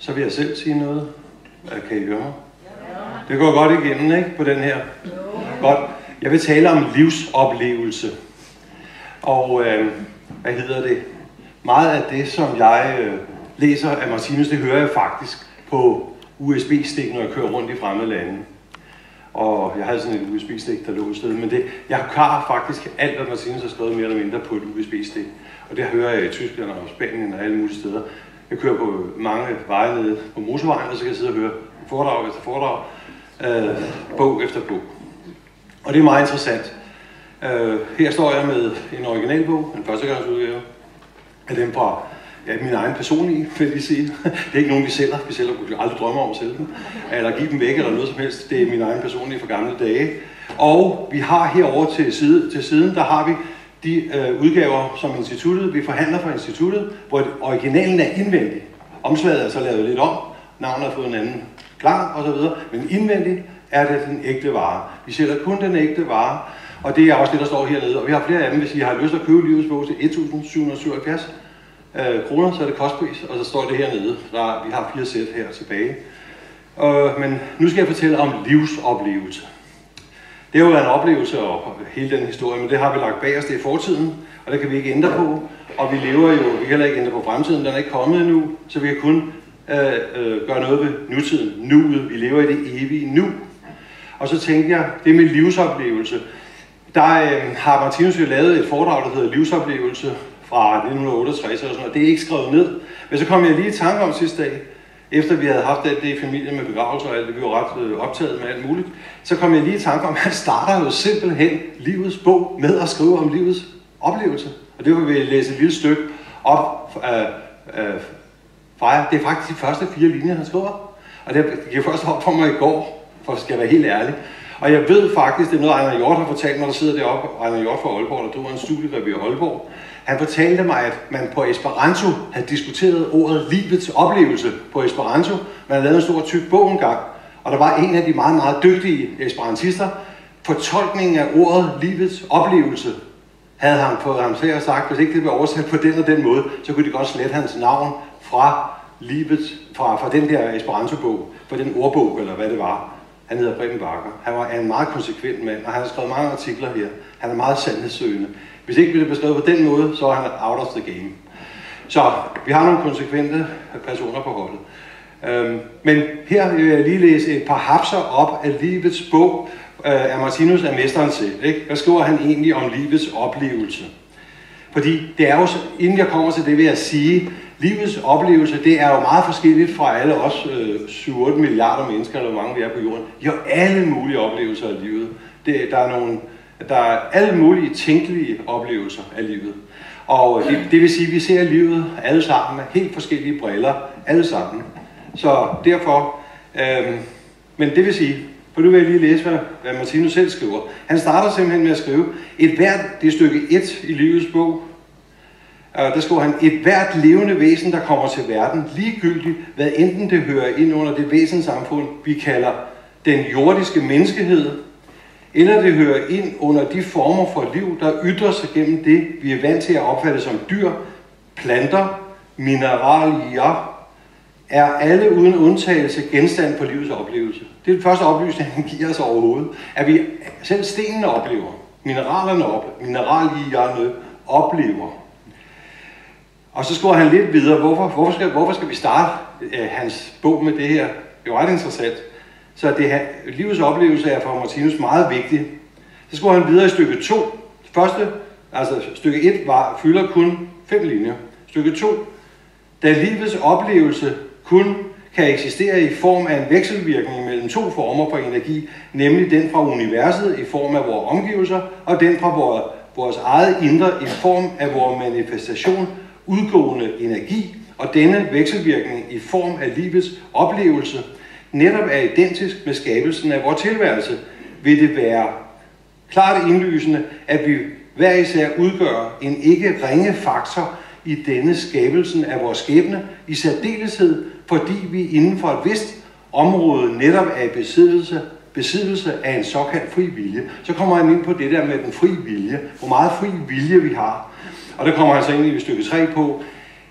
så vil jeg selv sige noget. Kan I høre mig? Det går godt igennem, ikke? På den her. Godt. Jeg vil tale om livsoplevelse. Og meget af det, som jeg læser af Martinus, det hører jeg faktisk på USB-stik, når jeg kører rundt i fremmede lande. Og jeg havde sådan et USB-stik, der lå et sted, men jeg har faktisk alt, hvad Martinus har skrevet mere eller mindre på et USB-stik. Og det hører jeg i Tyskland og Spanien og alle mulige steder. Jeg kører på mange veje nede på motorvejen, og så kan jeg sidde og høre foredrag efter foredrag, bog efter bog. Og det er meget interessant. Her står jeg med en originalbog, en førstegangsudgave af dem fra min egen personlige, vil jeg sige. Det er ikke nogen, vi sælger. Vi sælger, kunne aldrig drømme om at sælge dem, eller give dem væk, eller noget som helst. Det er min egen personlige fra gamle dage. Og vi har herovre til siden, der har vi de udgaver, som instituttet, vi forhandler fra instituttet, hvor originalen er indvendig. Omslaget er så lavet lidt om, navnet har fået en anden klang osv., men indvendigt er det den ægte vare. Vi sælger kun den ægte vare, og det er også det, der står hernede. Og vi har flere af dem, hvis I har lyst til at købe livets bog til 1.777 kroner, så er det kostpris, og så står det hernede. Vi har 4 sæt her tilbage. Men nu skal jeg fortælle om livsoplevelse. Det har jo været en oplevelse og hele den historie, men det har vi lagt bag os, det er fortiden, og det kan vi ikke ændre på. Og vi lever jo, vi kan heller ikke ændre på fremtiden, den er ikke kommet endnu, så vi kan kun gøre noget ved nutiden, nuet. Vi lever i det evige nu. Og så tænkte jeg, det med livsoplevelse, der har Martinus jo lavet et foredrag, der hedder Livsoplevelse fra 1968 og sådan noget. Det er ikke skrevet ned, men så kom jeg lige i tanke om sidste dag, efter vi havde haft alt det i familien med begravelser og alt det, vi var ret optaget med alt muligt, så kom jeg lige i tanke om, at han starter jo simpelthen livets bog med at skrive om livets oplevelse. Og det vil vi læse et lille stykke op fra jer. Det er faktisk de første 4 linjer, han skriver. Og det gik først op for mig i går, for at skal være helt ærlig. Og jeg ved faktisk, det er noget, Ejner Hjort har fortalt mig, der sidder deroppe, Ejner Hjort fra Aalborg, der driver en studierevy i Aalborg. Han fortalte mig, at man på Esperanto havde diskuteret ordet livets oplevelse på Esperanto. Man havde lavet en stor tyk bog engang, og der var en af de meget, meget dygtige esperantister. Fortolkningen af ordet livets oplevelse havde han fået ham til at sagt, hvis ikke det blev oversat på den og den måde, så kunne de godt slette hans navn fra den der Esperanto-bog, fra den ordbog, eller hvad det var. Han hedder Preben Bakker. Han var en meget konsekvent mand, og han har skrevet mange artikler her. Han er meget sandhedssøgende. Hvis ikke vi det beskrevet på den måde, så er han out of the game. Så vi har nogle konsekvente personer på holdet. Men her vil jeg lige læse et par hapser op af livets bog af Martinus af mesteren selv. Ikke? Hvad skriver han egentlig om livets oplevelse? Fordi det er jo, inden jeg kommer til det, vil jeg sige, livets oplevelse, det er jo meget forskelligt fra alle os 7-8 milliarder mennesker, eller hvor mange vi er på jorden. Vi har alle mulige oplevelser af livet. Der er alle mulige tænkelige oplevelser af livet. Og det vil sige, at vi ser livet alle sammen med helt forskellige briller, alle sammen. Så derfor, men det vil sige, for nu vil jeg lige læse, hvad Martinus selv skriver. Han starter simpelthen med at skrive, det er stykke 1 i livets bog. Der skriver han, et hvert levende væsen, der kommer til verden, ligegyldigt, hvad enten det hører ind under det væsensamfund, vi kalder den jordiske menneskehed, eller det hører ind under de former for liv, der ytrer sig gennem det, vi er vant til at opfatte som dyr, planter, mineralier, er alle uden undtagelse genstand for livets oplevelse. Det er den første oplysning, han giver os overhovedet. At vi selv stenene oplever, mineralierne oplever. Og så skriver han lidt videre, hvorfor skal vi starte hans bog med det her? Det er jo ret interessant. Så det her, livets oplevelse er for Martinus meget vigtig. Så skriver han videre i stykke 2. Stykke 1 fylder kun 5 linjer. Stykke 2. Da livets oplevelse kun kan eksistere i form af en vekselvirkning mellem 2 former for energi, nemlig den fra universet i form af vores omgivelser, og den fra vores eget indre i form af vores manifestation, udgående energi, og denne vekselvirkning i form af livets oplevelse netop er identisk med skabelsen af vores tilværelse, vil det være klart indlysende, at vi hver især udgør en ikke ringe faktor i denne skabelsen af vores skæbne, i særdeleshed fordi vi inden for et vist område netop er i besiddelse af en såkaldt fri vilje. Så kommer han ind på det der med den fri vilje, hvor meget fri vilje vi har. Og der kommer han så ind i stykke 3 på,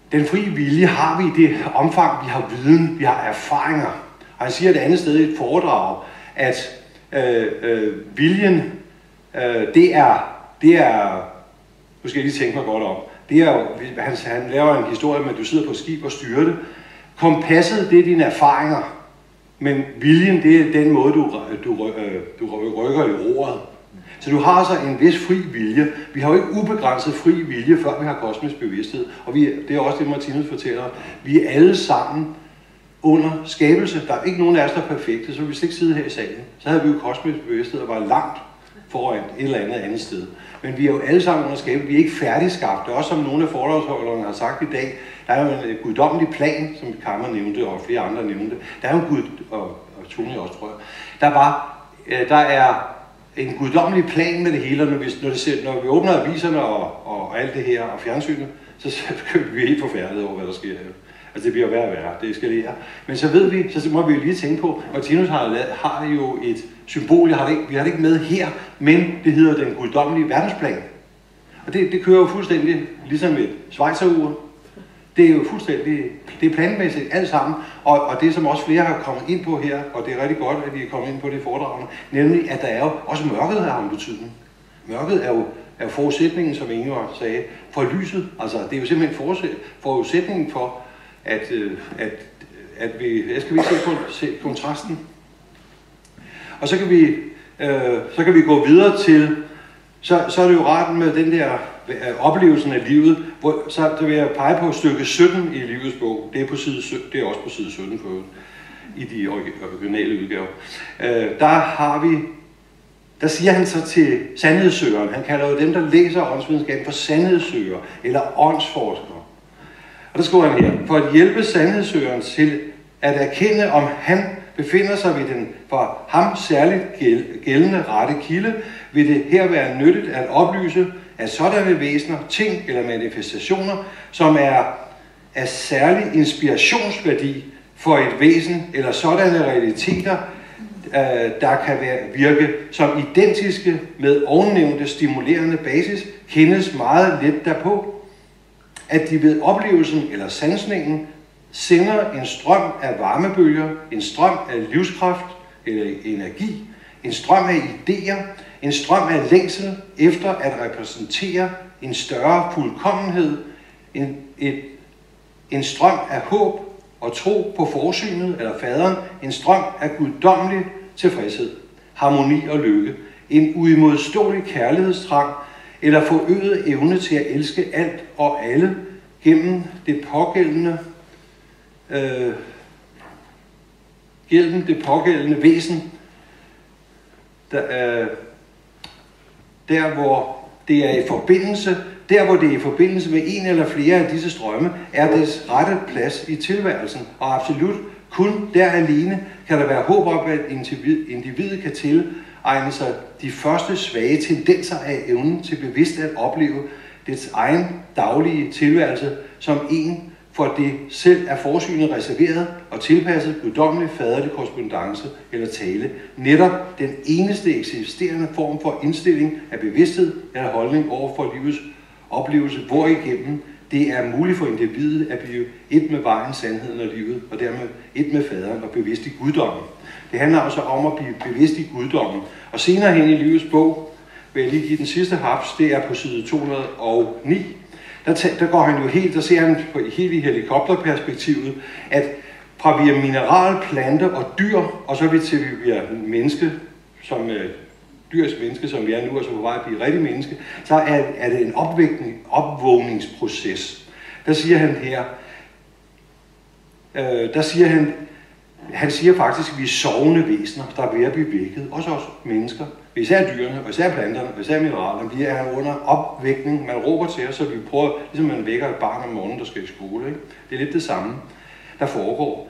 Den frie vilje har vi i det omfang, vi har viden, vi har erfaringer. Og han siger et andet sted i et foredrag, at viljen, det er, nu skal jeg lige tænke mig godt om, det er jo, han laver en historie med, at du sidder på et skib og styrer det. Kompasset, det er dine erfaringer, men viljen, det er den måde, du rykker i roret. Så du har altså en vis fri vilje. Vi har jo ikke ubegrænset fri vilje, før vi har kosmisk bevidsthed. Og det er også det, Martinus fortæller. Vi er alle sammen under skabelse. Der er ikke nogen af os, der er perfekte, så hvis vi ikke sidde her i salen, så havde vi jo kosmisk bevidsthed og var langt foran et eller andet sted. Men vi er jo alle sammen under skabelse. Vi er ikke færdigskabte. Også som nogle af foredragsholderne har sagt i dag, der er jo en guddommelig plan, som Kammer nævnte, og flere andre nævnte. Der er jo en Gud, og Tony også, tror jeg. Der er en guddommelig plan med det hele, når vi åbner aviserne og alt det her, og fjernsynet, så kan vi helt forfærdet over, hvad der sker her. Altså det bliver værre og værre, det eskalerer. Men så ved vi, så må vi jo lige tænke på, Martinus har jo et symbol, vi har det ikke med her, men det hedder den guddommelige verdensplan. Og det kører jo fuldstændig ligesom et schweizerur. Det er jo fuldstændig, det er planmæssigt alt sammen, og det som også flere har kommet ind på her, og det er rigtig godt, at vi er kommet ind på det foredragene, nemlig at der er jo også mørket har en betydning. Mørket er jo forudsætningen, som Ingeborg sagde, for lyset. Altså det er jo simpelthen forudsætningen for, at vi, jeg skal vi se kontrasten. Og så kan vi gå videre til, så er det jo rart med den der oplevelsen af livet, så vil jeg pege på stykke 17 i Livets bog. Det er på side 17, det er også på side 17 for i de originale udgaver. Der siger han så til sandhedssøgeren, han kalder jo dem, der læser åndsvidenskaben, for sandhedssøgere eller åndsforskere. Og der skriver han her, for at hjælpe sandhedssøgeren til at erkende, om han befinder sig ved den for ham særligt gældende rette kilde, vil det her være nyttigt at oplyse, at sådanne væsener, ting eller manifestationer, som er af særlig inspirationsværdi for et væsen, eller sådanne realiteter, der kan virke som identiske med ovennævnte stimulerende basis, kendes meget let derpå, at de ved oplevelsen eller sansningen sender en strøm af varmebølger, en strøm af livskraft eller energi, en strøm af idéer, en strøm af længsel efter at repræsentere en større fuldkommenhed, en strøm af håb og tro på forsynet eller faderen, en strøm af guddommelig tilfredshed, harmoni og lykke, en uimodståelig kærlighedstrang eller forøget evne til at elske alt og alle gennem det pågældende væsen, der hvor det er i forbindelse med en eller flere af disse strømme, er dets rette plads i tilværelsen, og absolut kun der alene kan der være håb om, at individet kan tilegne sig de første svage tendenser af evnen til bevidst at opleve dets egen daglige tilværelse som en for det selv er forsynet reserveret og tilpasset guddommelig faderlig korrespondance eller tale. Netop den eneste eksisterende form for indstilling af bevidsthed eller holdning over for livets oplevelse, hvorigennem det er muligt for individet at blive et med vejen, sandheden og livet, og dermed et med faderen og bevidst i guddommen. Det handler altså om at blive bevidst i guddommen. Og senere hen i Livets bog, vil jeg lige give den sidste haps, det er på side 209, der går han jo helt, der ser han helt i helikopterperspektivet, at fra vi er mineral, plante og dyr, og så til vi bliver menneske, som dyrisk menneske, som vi er nu, og så på vej at blive rigtig menneske, så er det en opvågningsproces. Der siger han her, han siger faktisk, at vi er sovende væsener, der er ved at blive vækket, også os mennesker. Især dyrene, og især planterne, og især mineralerne, vi er under opvækning. Man råber til os, så vi prøver, ligesom man vækker et barn om morgenen, der skal i skole. Ikke? Det er lidt det samme, der foregår.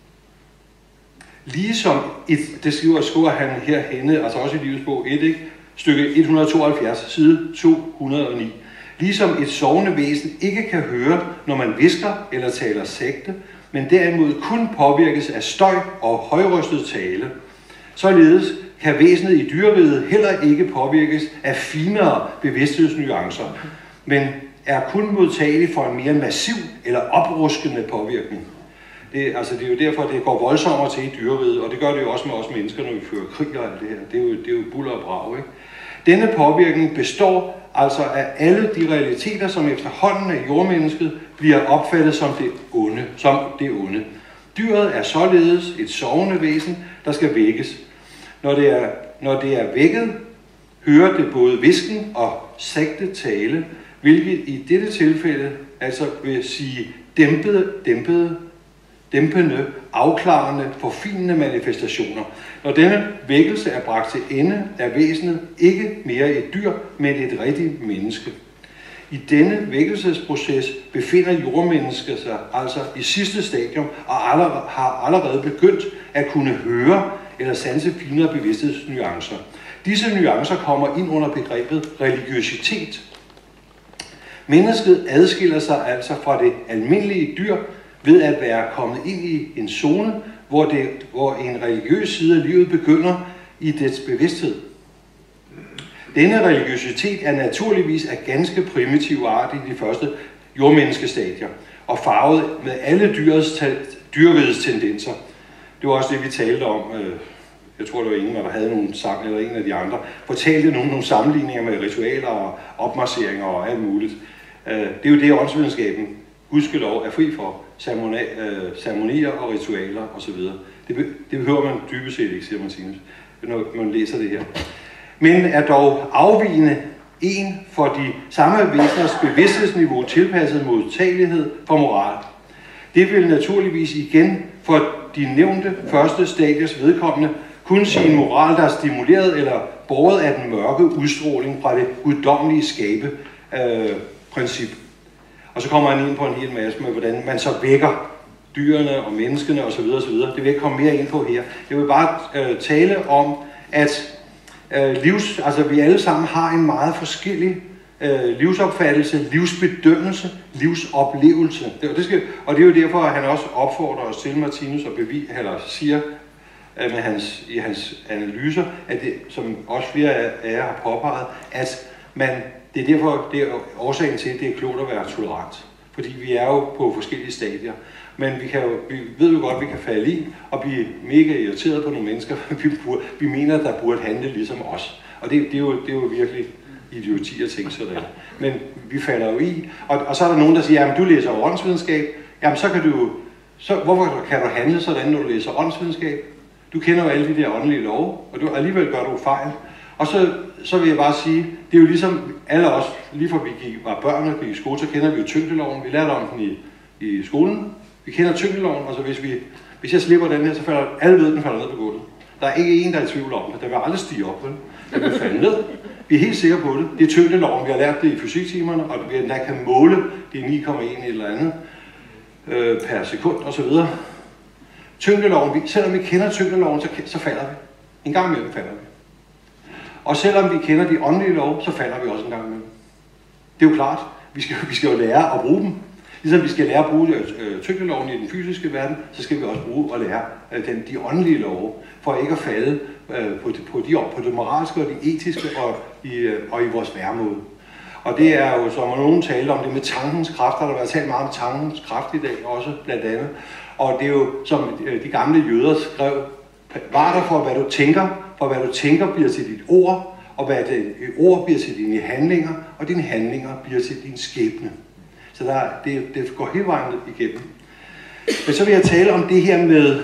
Ligesom det skriver han herhenne, altså også i Livets bog 1, ikke? Stykke 172, side 209. Ligesom et sovende væsen ikke kan høre, når man hvisker eller taler sagte, men derimod kun påvirkes af støj og højrøstet tale. Således kan væsenet i dyreriget heller ikke påvirkes af finere bevidsthedsnuancer, men er kun modtagelig for en mere massiv eller opruskende påvirkning. Det er jo derfor, det går voldsommere til i dyreriget, og det gør det jo også med os mennesker, når vi fører krig og alt det her. Det er jo buller og brag, ikke? Denne påvirkning består altså af alle de realiteter, som efterhånden af jordmennesket bliver opfattet som det onde. Dyret er således et sovende væsen, der skal vækkes. Når det er vækket, hører det både hvisken og sagte tale, hvilket i dette tilfælde altså vil sige dæmpende, afklarende, forfinende manifestationer. Når denne vækkelse er bragt til ende, er væsenet ikke mere et dyr, men et rigtigt menneske. I denne vækkelsesproces befinder jordmennesket sig altså i sidste stadium og har allerede begyndt at kunne høre eller sanse finere bevidsthedsnuancer. Disse nuancer kommer ind under begrebet religiøsitet. Mennesket adskiller sig altså fra det almindelige dyr ved at være kommet ind i en zone, hvor en religiøs side af livet begynder i dets bevidsthed. Denne religiøsitet er naturligvis af ganske primitiv art i de første jordmenneskestadier, og farvet med alle dyrerigets tendenser. Det var også det, vi talte om. Jeg tror, det var ingen, der havde nogle sang, eller en af de andre, fortalte nogle sammenligninger med ritualer og opmarcheringer og alt muligt. Det er jo det, åndsvidenskaben, gudskelov, er fri for. Ceremonier og ritualer osv. Det behøver man dybest set ikke, siger Martinus, når man læser det her. Men er dog afvigende en for de samme væseners bevidsthedsniveau tilpasset modtagelighed for moral. Det vil naturligvis igen for de nævnte første stadiers vedkommende kun sige en moral, der er stimuleret eller båret af den mørke udstråling fra det guddommelige skabe-princip. Og så kommer han ind på en hel masse med, hvordan man så vækker dyrene og menneskene osv. osv. Det vil jeg komme mere ind på her. Jeg vil bare tale om, at vi alle sammen har en meget forskellig livsopfattelse, livsbedømmelse, livsoplevelse. Og det er jo derfor, at han også opfordrer os til, Martinus, og siger i hans analyser, at det, som også flere af jer har påpeget, at det er derfor, det er årsagen til, at det er klogt at være tolerant. Fordi vi er jo på forskellige stadier. Men vi ved jo godt, at vi kan falde i og blive mega irriteret på nogle mennesker, vi mener, at der burde handle ligesom os. Og det er jo virkelig idioti at tænke sådan. Men vi falder jo i. Og så er der nogen, der siger, jamen du læser åndsvidenskab, jamen hvorfor kan du handle sådan, når du læser åndsvidenskab? Du kender jo alle de der åndelige love, og alligevel gør du fejl. Og så vil jeg bare sige, det er jo ligesom alle os, lige fra vi var børn og gik i skole, så kender vi jo tyngdeloven. Vi lærte om den i skolen. Vi kender tyngdeloven, og så hvis jeg slipper den her, så falder alle ved, den falder ned på gulvet. Der er ikke en, der er i tvivl om det. Der vil aldrig stige op, vel? Den vil falde ned. Vi er helt sikre på det. Det er tyngdeloven. Vi har lært det i fysiktimerne, og vi endda kan måle det 9,1 eller andet per sekund osv. Tyngdeloven, selvom vi kender tyngdeloven, så falder vi. En gang imellem falder vi. Og selvom vi kender de åndelige lov, så falder vi også en gang imellem. Det er jo klart. Vi skal jo lære at bruge dem. Ligesom vi skal lære at bruge tyngdeloven i den fysiske verden, så skal vi også bruge og lære de åndelige love, for ikke at falde på det moralske og det etiske og i vores værmod. Og det er jo, som nogen talte om det med tankens kraft, der har været talt meget om tankens kraft i dag også, blandt andet. Og det er jo, som de gamle jøder skrev, var der for, hvad du tænker, for hvad du tænker bliver til dit ord, og hvad dit ord bliver til dine handlinger, og dine handlinger bliver til din skæbne. Så det går hele vejen igennem. Men så vil jeg tale om det her med,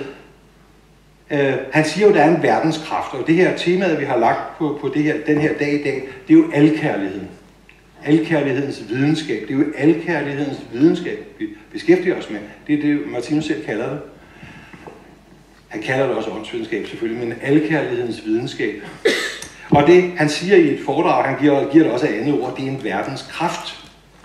han siger jo, at der er en verdenskraft, og det her temaet, vi har lagt på den her dag i dag, det er jo alkærligheden. Alkærlighedens videnskab. Det er jo alkærlighedens videnskab, vi beskæftiger os med. Det er det, Martinus selv kalder det. Han kalder det også åndsvidenskab selvfølgelig, men alkærlighedens videnskab. Og det, han siger i et foredrag, han giver det også af andet ord, det er en verdenskraft.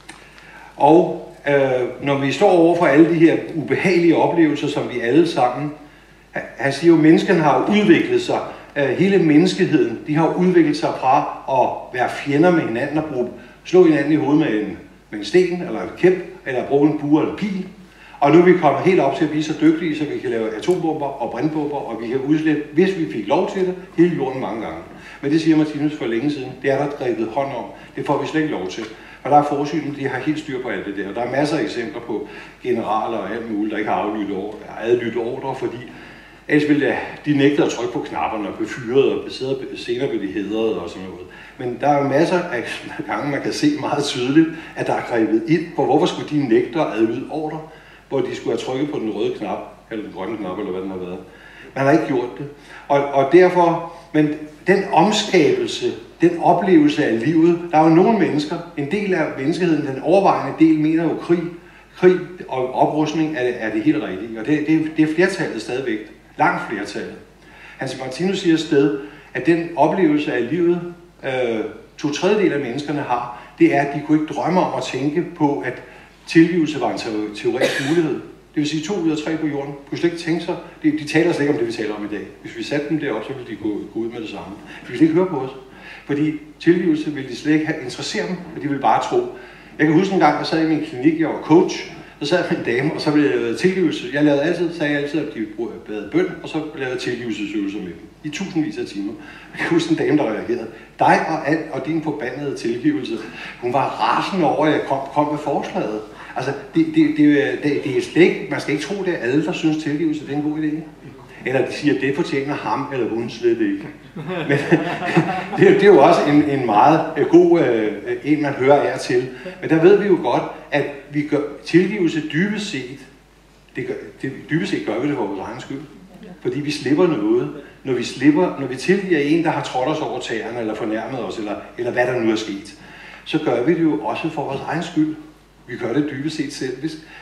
Og når vi står over for alle de her ubehagelige oplevelser, som vi alle sammen, han siger jo, at mennesken har udviklet sig, hele menneskeheden, de har udviklet sig fra at være fjender med hinanden og slå hinanden i hovedet med en sten eller en kæp, eller bruge en bue eller en pil. Og nu er vi kommet helt op til at blive så dygtige, så vi kan lave atombomber og brandbomber, og vi kan udslette, hvis vi fik lov til det, hele jorden mange gange. Men det siger Martinus for længe siden, det er der grebet hånd om. Det får vi slet ikke lov til. Og der er forsynet, de har helt styr på alt det der. Og der er masser af eksempler på generaler og alt muligt, der ikke har adlydt ordre, fordi ellers ville de nægte at trykke på knapperne og blev fyret og senere blev de hædret og sådan noget. Men der er masser af gange, man kan se meget tydeligt, at der er grebet ind på, hvorfor skulle de nægte at adlyde ordre, hvor de skulle have trykket på den røde knap, eller den grønne knap, eller hvad den har været. Man har ikke gjort det. Og derfor, men den omskabelse, den oplevelse af livet, der er jo nogle mennesker, en del af menneskeheden, den overvejende del, mener jo krig og oprustning er det helt rigtige. Og det er flertallet stadigvæk, langt flertallet. Hans Martinus siger et sted, at den oplevelse af livet, 2/3 af menneskerne har, det er, at de kunne ikke drømme om at tænke på, at tilgivelse var en teoretisk mulighed. Det vil sige 2 ud af 3 på jorden. Kunne slet ikke tænke sig. De taler slet ikke om det, vi taler om i dag. Hvis vi satte dem derop, så ville de gå ud med det samme. De ville ikke høre på os. Fordi tilgivelse ville de slet ikke have interesseret dem, og de ville bare tro. Jeg kan huske en gang, jeg sad i min klinik, jeg var coach, så sad jeg med en dame, og så ville jeg lave tilgivelse. Sagde altid, at de bad bøn, og så lavede jeg tilgivelsesøvelser med dem. I tusindvis af timer. Jeg kan huske en dame, der reagerede. Dig og din forbandede tilgivelse. Hun var rasende over, at jeg kom med forslaget. Altså, det er slet ikke, man skal ikke tro, det er alle, der synes tilgivelse, det er en god idé. Eller de siger, at det fortjener ham eller hun slet ikke. Men det er jo også en meget god en, man hører af til. Men der ved vi jo godt, at vi gør tilgivelse dybest set, dybest set gør vi det for vores egen skyld. Fordi vi slipper noget. Når vi tilgiver en, der har trådt os over tæerne, eller fornærmet os, eller hvad der nu er sket, så gør vi det jo også for vores egen skyld. Vi gør det dybest set selv,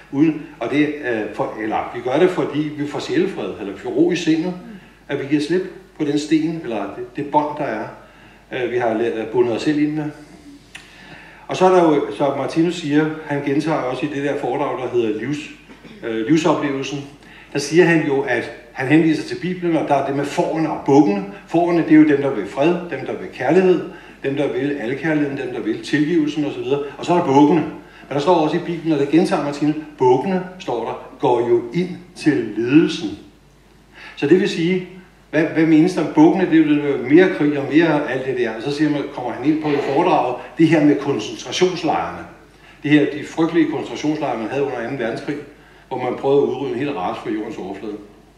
vi gør det, fordi vi får sjælefred, eller vi får ro i sindet, at vi giver slip på den sten, eller det bånd, der er, vi har bundet os selv ind med. Og så er der jo, så Martinus siger, han gentager også i det der foredrag, der hedder livsoplevelsen, der siger han jo, at han henviser til Bibelen, og der er det med fårene og bukkene. Fårene, det er jo dem, der vil fred, dem, der vil kærlighed, dem, der vil alkærligheden, dem, der vil tilgivelsen osv. Og så er der bukkene. Men der står også i Bibelen, og det gentager Martinus, bukkene, står der, går jo ind til ledelsen. Så det vil sige, hvad menes der om bukkene? Det er jo mere krig og mere alt det der. Og så kommer han ind på det foredrag, det her med koncentrationslejrene. Det her, de frygtelige koncentrationslejre, man havde under 2. verdenskrig, hvor man prøvede at udrydde en hel race fra jordens overflade.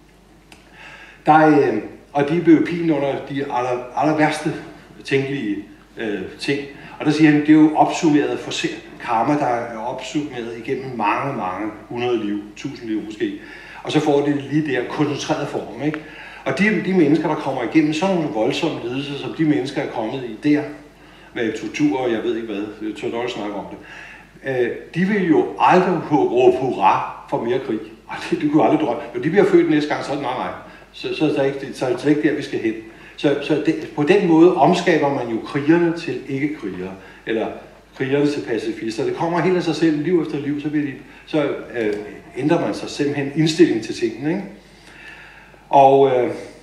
Og de blev pint under de aller værste tænkelige ting. Og der siger han, det er jo opsummeret for karma, der er opsummeret igennem mange 100 liv, 1000 liv måske. Og så får det lige der koncentreret form, ikke? Og de mennesker, der kommer igennem sådan nogle voldsomme lidelser, som de mennesker er kommet i der, med tortur og jeg ved ikke hvad, jeg tør dårligt snakke om det, de vil jo aldrig råbe hurra for mere krig. Og det kunne aldrig drømme. Når de bliver født næste gang, så er det nej. Så er det ikke der, vi skal hen. På den måde omskaber man jo krigerne til ikke-krigere, eller krigerne til pacifister. Det kommer helt af sig selv, liv efter liv, så ændrer man sig simpelthen indstilling til tingene, ikke? Og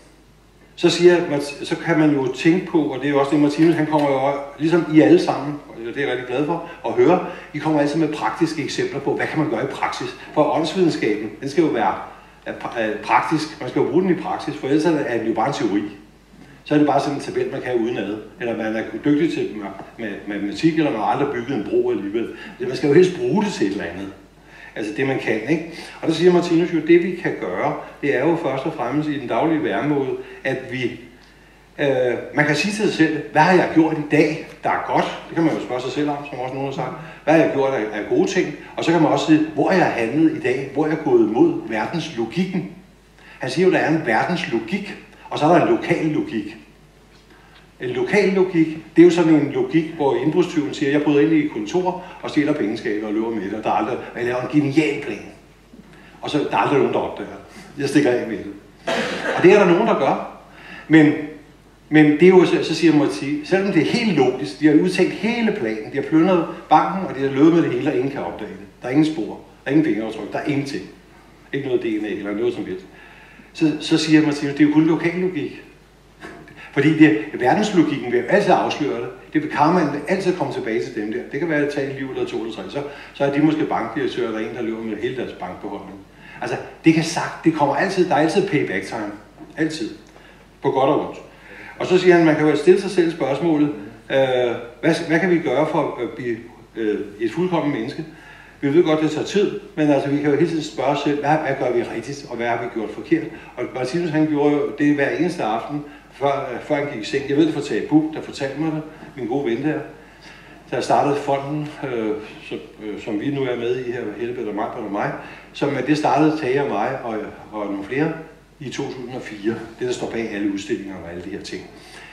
så kan man jo tænke på, og det er jo også det, Martinus, han kommer jo ligesom I alle sammen, og det er jeg rigtig glad for at høre, I kommer altid med praktiske eksempler på, hvad kan man gøre i praksis. For åndsvidenskaben, den skal jo være praktisk, man skal jo bruge den i praksis, for ellers er den jo bare en teori. Så er det bare sådan en tabel, man kan udenad. Eller man er dygtig til matematik, eller man har aldrig bygget en bro alligevel. Man skal jo helst bruge det til et eller andet. Altså det, man kan, ikke? Og der siger Martinus jo, det vi kan gøre, det er jo først og fremmest i den daglige væremåde, at vi... man kan sige til sig selv, hvad har jeg gjort i dag, der er godt? Det kan man jo spørge sig selv om, som også nogen har sagt. Hvad har jeg gjort af gode ting? Og så kan man også sige, hvor er jeg handlet i dag? Hvor er jeg gået mod verdenslogikken? Han siger jo, der er en verdenslogik, og så er der en lokal logik. En lokal logik, det er jo sådan en logik, hvor indbrudstyven siger, jeg bryder ind i et kontor og stjæler pengeskabet og løber med det, og jeg laver en genial plan. Og så der er aldrig nogen, der opdager det. Jeg stikker af med det. Og det er der nogen, der gør. Men det er jo, så siger man, selvom det er helt logisk, de har udtænkt hele planen, de har plyndret banken, og de har løbet med det hele, og ingen kan opdage det. Der er ingen spor, der er ingen fingeraftryk, der er ingenting. Ikke noget DNA eller noget som helst. Så siger man, det er jo kun lokal logik. Fordi verdenslogikken vil altid afsløre det. Det vil karmaen vil altid komme tilbage til dem der. Det kan være at tage et liv eller 2 eller 3. Så er de måske bankdirektører, der er en, der løber med hele deres bankbeholdning. Altså, det kan sagt, det kommer altid, der er altid payback time. Altid. På godt og ondt. Og så siger han, man kan jo stille sig selv spørgsmålet, hvad kan vi gøre for at blive et fuldkommen menneske. Vi ved godt, det tager tid, men altså, vi kan jo hele tiden spørge os selv, hvad gør vi rigtigt, og hvad har vi gjort forkert? Og Martinus, han gjorde jo det hver eneste aften, før han gik i seng. Jeg ved det fra Tage Buch, der fortalte mig det, min gode ven der. Da jeg startede fonden, som vi nu er med i her, Helbert og mig, som det startede Tage og mig og nogle flere i 2004. Det, der står bag alle udstillinger og alle de her ting.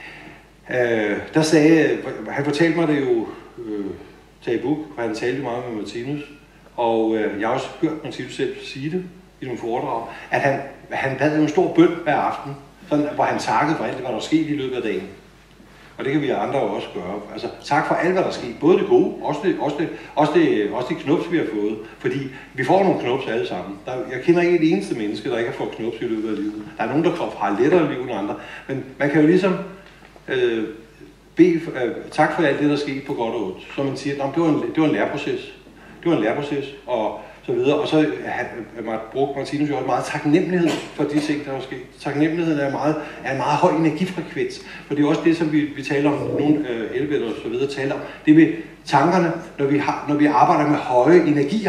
Der sagde, han fortalte mig det jo, Tage Buch, og han talte meget med Martinus, og jeg har også hørt Martinus selv sige det i nogle foredrag, at han havde en stor bøn hver aften, sådan, hvor han takkede for alt, hvad der skete i løbet af dagen. Og det kan vi andre også gøre. Altså, tak for alt, hvad der sker. Både det gode, også det knups, vi har fået. Fordi vi får nogle knups alle sammen. Jeg kender ikke et eneste menneske, der ikke har fået knups i løbet af livet. Der er nogen, der har lettere liv end andre. Men man kan jo ligesom bede tak for alt det, der skete på godt og ondt. Så man siger, at det var en læreproces. Det var en læreproces, og så videre. Og så brugte Martinus jo også meget taknemmelighed for de ting, der var sket. Taknemmeligheden er en meget høj energifrekvens. For det er også det, som vi taler om, nogle elbætter og så videre taler om. Det med tankerne, når vi arbejder med høje energier.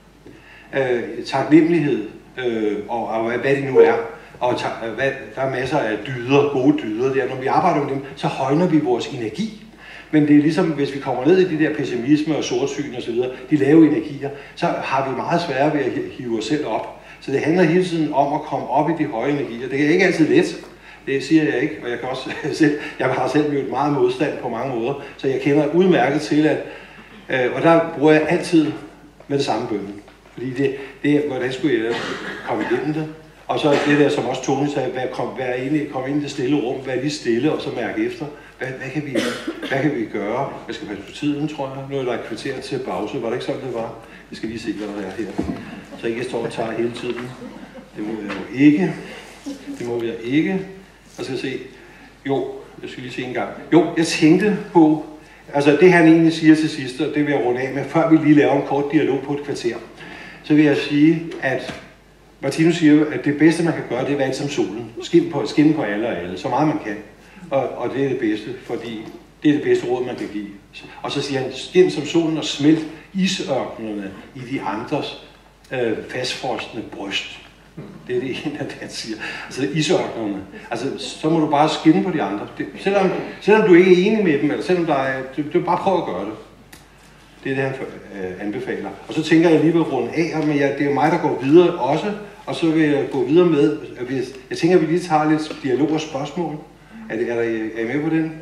Taknemmelighed og hvad det nu er. Og der er masser af dyder, gode dyder der. Når vi arbejder med dem, så højner vi vores energi. Men det er ligesom, hvis vi kommer ned i de der pessimisme og sortsyn og så videre, de lave energier, så har vi meget svære ved at hive os selv op. Så det handler hele tiden om at komme op i de høje energier. Det er ikke altid let, det siger jeg ikke, og jeg kan også selv, jeg har selv mødt meget modstand på mange måder, så jeg kender udmærket til, at, og der bruger jeg altid med det samme bønnen. Fordi det hvordan skulle jeg komme igennem det? Og så det der, som også Tony sagde, komme ind i det stille rum, være lige stille og så mærke efter. Hvad kan vi gøre? Jeg skal passe på tiden, tror jeg. Nu er der et kvarter til pause. Var det ikke sådan, det var? Jeg skal lige se, hvad der er her. Så ikke jeg står og tager hele tiden. Det må jeg jo ikke. Det må jeg ikke. Jeg skal se. Jo, jeg skal lige se en gang. Jo, jeg tænkte på, altså det han egentlig siger til sidst, og det vil jeg runde af med, før vi lige laver en kort dialog på et kvarter. Så vil jeg sige, at Martinus siger, at det bedste, man kan gøre, det er at være som solen. Skinne på alle og alle, så meget man kan. Og det er det bedste, fordi det er det bedste råd, man kan give. Og så siger han, skin som solen og smelt isørkenerne i de andres fastfrosne bryst. Det er det ene, han siger. Altså isørkenerne. Altså, så må du bare skinne på de andre. Selvom du ikke er enig med dem, eller selvom du bare prøv at gøre det. Det er det, han anbefaler. Og så tænker jeg lige ved at runde af, men det er jo mig, der går videre også. Og så vil jeg gå videre med, jeg tænker, at vi lige tager lidt dialog og spørgsmål. Er I med på den?